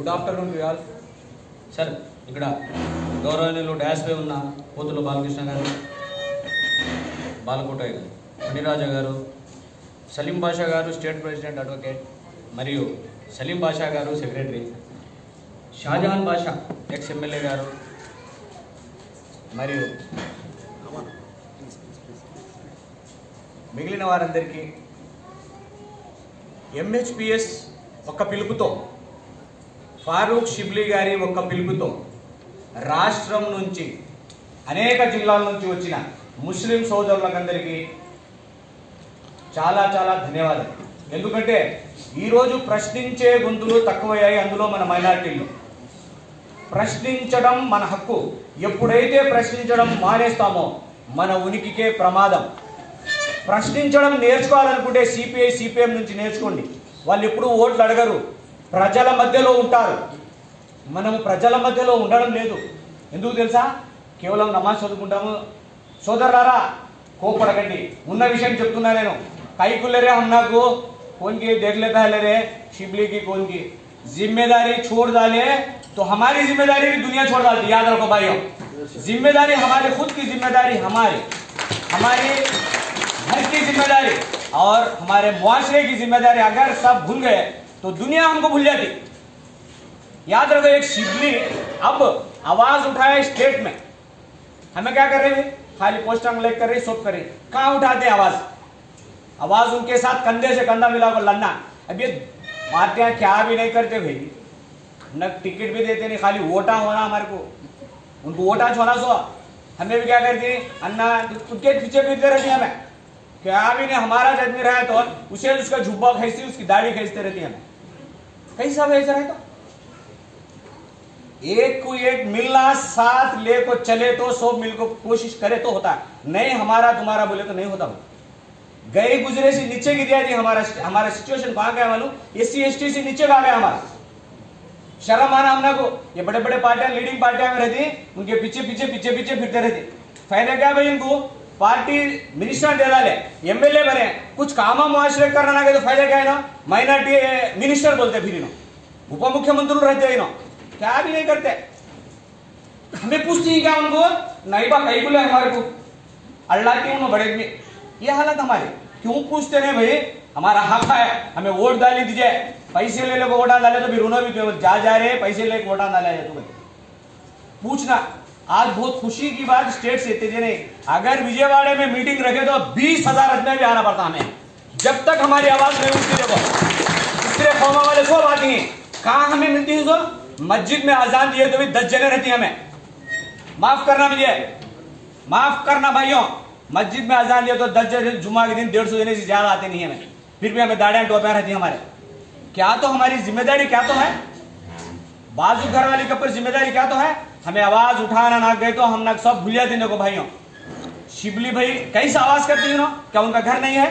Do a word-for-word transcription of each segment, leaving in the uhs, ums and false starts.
Good afternoon to all. Sir ఇక్కడ గౌరవనీయులు dash పై ఉన్న పోతుల బాలకృష్ణ గారు, బాలకోటయ్య గారు, మణిరాజా గారు, సలీం బాషా గారు స్టేట్ ప్రెసిడెంట్ అడ్వకేట్, మరియు Saleem Basha garu secretary, Shahjahan Basha ex MLA garu, మరియు మిగిలిన వారందరికీ ఎంహెచ్పిఎస్ ఒక్క పిలుపుతో, ఫారూక్ షిబ్లీ గారి ఒక్క పిలుపుతో రాష్ట్రం నుంచి అనేక జిల్లాల నుంచి వచ్చిన ముస్లిం సోదరులకందరికీ చాలా చాలా ధన్యవాదాలు. ఎందుకంటే ఈరోజు ప్రశ్నించే గొంతులు తక్కువయ్యాయి, అందులో మన మైనారిటీలు. ప్రశ్నించడం మన హక్కు. ఎప్పుడైతే ప్రశ్నించడం మానేస్తామో మన ఉనికికే ప్రమాదం. ప్రశ్నించడం నేర్చుకోవాలనుకుంటే సిపిఐ సిపిఎం నుంచి నేర్చుకోండి. వాళ్ళు ఎప్పుడూ ఓట్లు అడగరు, ప్రజల మధ్యలో ఉంటారు. మనము ప్రజల మధ్యలో ఉండడం లేదు. ఎందుకు తెలుసా? కేవలం నమాజ్ చదువుకుంటాము. సోదరులారా, కోపడకండి, ఉన్న విషయం చెప్తున్నా నేను. కైకుల్లరే హమ్నాకు कौन की देख लेता है ले रे शिबली की कौन की जिम्मेदारी छोड़ डाले तो हमारी जिम्मेदारी भी दुनिया छोड़ डालती. याद रखो भाइयों, जिम्मेदारी हमारे खुद की जिम्मेदारी, हमारी हमारी घर की जिम्मेदारी और हमारे मुआशरे की जिम्मेदारी अगर सब भूल गए तो दुनिया हमको भूल जाती. याद रखो, एक शिबली अब आवाज उठाए स्टेट में. हमें क्या कर रहे हैं? खाली पोस्टर लेकर कर रही, सब कर रही. कहाँ उठाते आवाज? आवाज उनके साथ कंधे से कंधा मिलाकर लड़ना. अब ये पार्टियां क्या भी नहीं करते भाई, न टिकट भी देते नहीं, खाली वोटा होना हमारे को, उनको वोटा छोड़ा सो. हमें भी क्या करती, अन्ना उसके पीछे पीछे रहती है. हमें क्या भी नहीं, हमारा आदमी रहे तो उसे उसका झुब्बा खींचती, उसकी दाढ़ी खींचते रहती है. हमें कैसा वैसा रहे तो एक को एक मिलना, साथ ले को चले तो सब मिल को कोशिश करे तो होता. नहीं हमारा तुम्हारा बोले तो नहीं होता. गए गुजरे से नीचे गिर गया जी. हमारा हमारा सिचुएशन कहां गया मालूम? एस सी एस टी से नीचे आ गया हमारा. शर्म आना हमने को. ये बड़े बड़े पार्टियां, लीडिंग पार्टियां में रहती, उनके पीछे पीछे पीछे पीछे फिरते रहते. फायदा क्या भाई? इनको पार्टी मिनिस्टर दे डाले, एमएलए बने, कुछ काम मुआशरे करना ना गए तो फायदा क्या है ना? माइनॉरिटी मिनिस्टर बोलते फिर इन्हों, उप मुख्यमंत्री रहते इन्हों, क्या भी नहीं करते. हमें पूछती है क्या उनको? नहीं बा कहीं बोले हमारे को अल्लाह की उन्होंने बड़े में. ये हालत हमारी. क्यों पूछते नहीं भाई? हमारा हक है, हमें वोट डाली दीजिए. पैसे ले लो वोटा डाले तो फिर उन्होंने भी जा जा रहे पैसे ले वोटा डाला जाए तो पूछना. आज बहुत खुशी की बात स्टेट से थे नहीं, अगर विजयवाड़ा में मीटिंग रखे तो बीस हजार आदमी भी आना पड़ता हमें. जब तक हमारी आवाज नहीं उठती. देखो दूसरे कौमा वाले सब आती हैं. कहाँ हमें मिलती है? तो मस्जिद में अजान दिए तो भी दस जगह रहती है. हमें माफ करना विजय, माफ करना भाइयों. मस्जिद में अजान दिया तो दस जने जुम्मा के दिन डेढ़ सौ जने से ज्यादा आते नहीं है. हमें फिर भी हमें दाढ़ियां टोपियां रहती है हमारे. क्या तो हमारी जिम्मेदारी क्या तो है? बाजू घर वाली के ऊपर जिम्मेदारी क्या तो है? हमें आवाज उठाना ना गए तो हम ना सब भूल जाते हैं. को भाइयों, शिबली भाई कैसे आवाज करती है ना? क्या उनका घर नहीं है?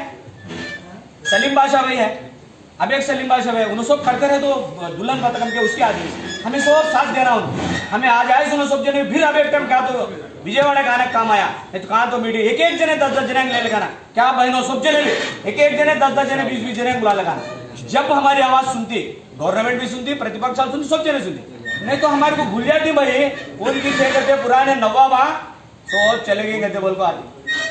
सलीम बाशा भाई है, अब एक सलीम बाशा भाई, उन्होंने सब करते रहे तो दुल्हन बतकम के उसके आदमी. हमें सब साथ देना उनको. हमें आज आए सुनो सब जने, फिर अब एक टाइम क्या तो विजयवाड़ा का आने काम आया नहीं तो कहाँ तो मीटिंग एक एक जने दस दस जने ले लगाना. क्या बहनों, सब जने एक एक जने दस दस जने बीस बीस जने बुला लगाना. जब हमारी आवाज सुनती, गवर्नमेंट भी सुनती, प्रतिपक्ष सुनती, सब जने सुनती. नहीं तो हमारे को भूल जाती भाई. उनकी कहते पुराने नवाब तो चले गए कहते बोल को आती.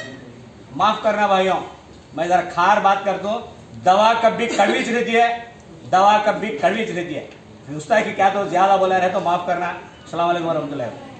माफ करना भाइयों, मैं जरा खार बात कर दो. दवा कभी कड़वीच रहती है, दवा कभी कड़वीच रहती है. उस्ताद की क्या तो ज्यादा बोला रहे तो माफ करना. अस्सलाम वालेकुम वरहमतुल्लाह.